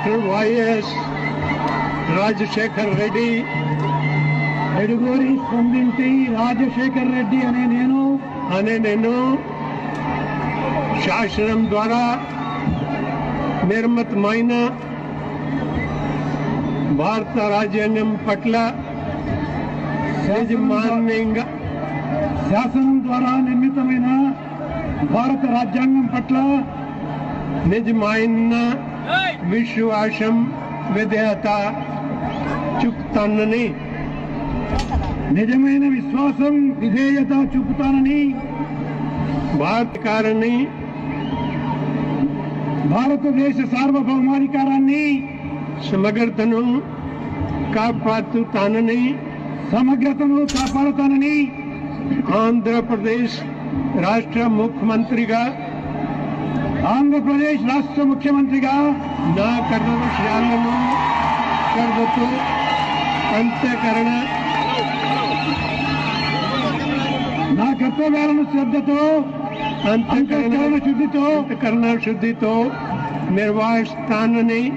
Doctor YS Rajasekhar Reddy Eduguri Sandinti Rajasekhar Reddy అనే నేను శాసనం ద్వారా నిర్మితమైన భారత రాజ్యాంగం పట్ల యాజమాన్యంగా శాసనం ద్వారా నిర్మితమైన భారత రాజ్యాంగం పట్ల నిజమైన విశ్వాసం విధేయత చూపుతానని నిజమైన విశ్వాసం విధేయత చూపుతానని భారతదేశ సార్వభౌమాధికారాన్ని సమగ్రతను కాపాడుతానని ఆంధ్రప్రదేశ్ రాష్ట్ర ముఖ్యమంత్రిగా నా కర్తవ్యాలను శ్రద్ధతో అంతఃకరణ శుద్ధితో నిర్వహిస్తానని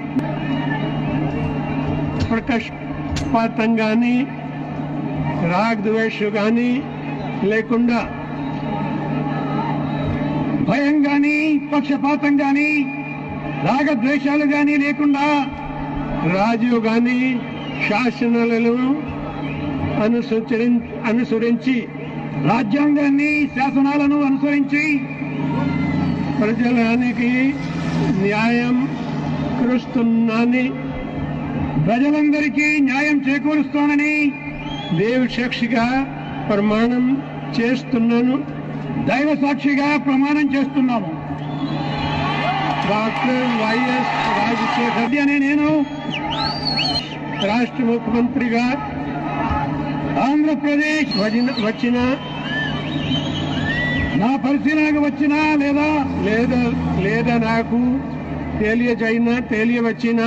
ప్రకాశపాతంగాని రాగద్వేషం గాని లేకుండా భయం గాని పక్షపాతం గాని రాగద్వేషాలు గాని లేకుండా రాజు గాని శాసనాలను అనుసరించి రాజ్యాంగాన్ని శాసనాలను అనుసరించి ప్రజలకి న్యాయం కరుస్తున్నానని ప్రజలందరికీ న్యాయం చేకూరుస్తానని దైవ సాక్షిగా ప్రమాణం చేస్తున్నాను. దైవ సాక్షిగా ప్రమాణం చేస్తున్నాము. డాక్టర్ వైఎస్ రాజశేఖర్ రెడ్డి అనే నేను రాష్ట్ర ముఖ్యమంత్రిగా ఆంధ్రప్రదేశ్ వచ్చిన నా పరిశీలనకు వచ్చినా లేదా నాకు తెలియవచ్చిన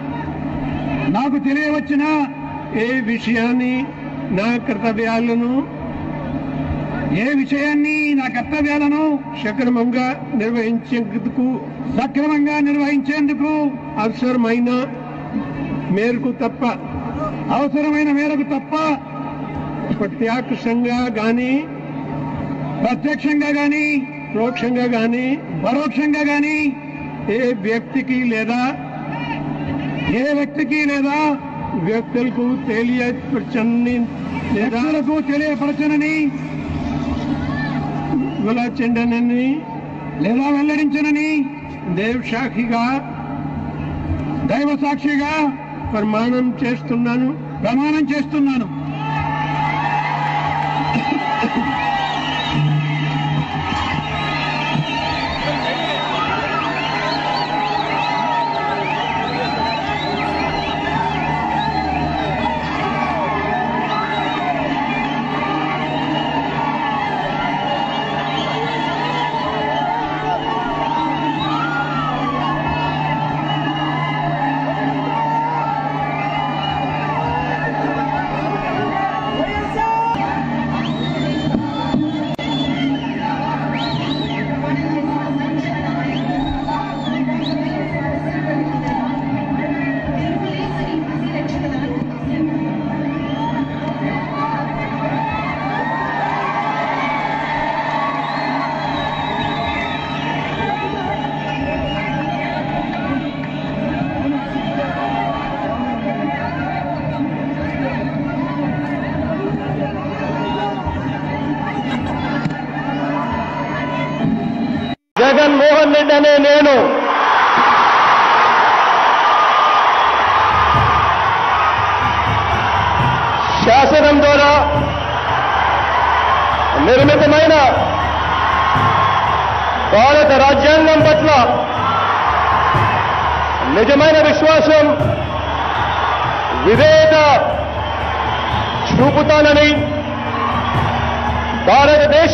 ఏ విషయాన్ని నా కర్తవ్యాలను సక్రమంగా నిర్వహించేందుకు అవసరమైన మేరకు తప్ప ప్రత్యక్షంగా గాని పరోక్షంగా గాని ఏ వ్యక్తికి లేదా వ్యక్తులకు తెలియపరచనని వెల్లడించనని దైవ సాక్షిగా ప్రమాణం చేస్తున్నాను. జగన్మోహన్ రెడ్డి అనే నేను శాసనం ద్వారా నిర్మితమైన భారత రాజ్యాంగం పట్ల నిజమైన విశ్వాసం విధేయత చూపుతానని భారతదేశ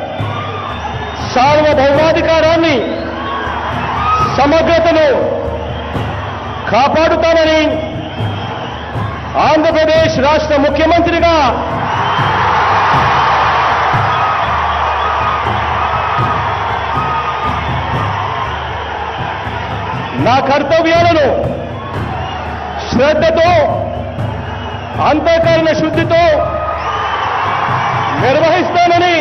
సార్వభౌమాధికారాన్ని సమగ్రతను కాపాడుతానని ఆంధ్రప్రదేశ్ రాష్ట్ర ముఖ్యమంత్రిగా నా కర్తవ్యాలను శ్రద్ధతో అంతఃకరణ శుద్ధితో నిర్వహిస్తానని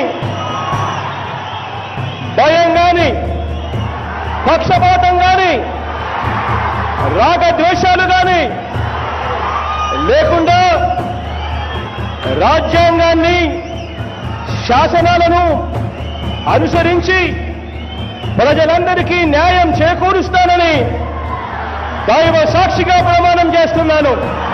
భయం గాని పక్షపాతం గాని రాగద్వేషాలు గాని లేకుండా రాజ్యాంగాన్ని శాసనాలను అనుసరించి ప్రజలందరికీ న్యాయం చేకూరుస్తానని దైవ సాక్షిగా ప్రమాణం చేస్తున్నాను.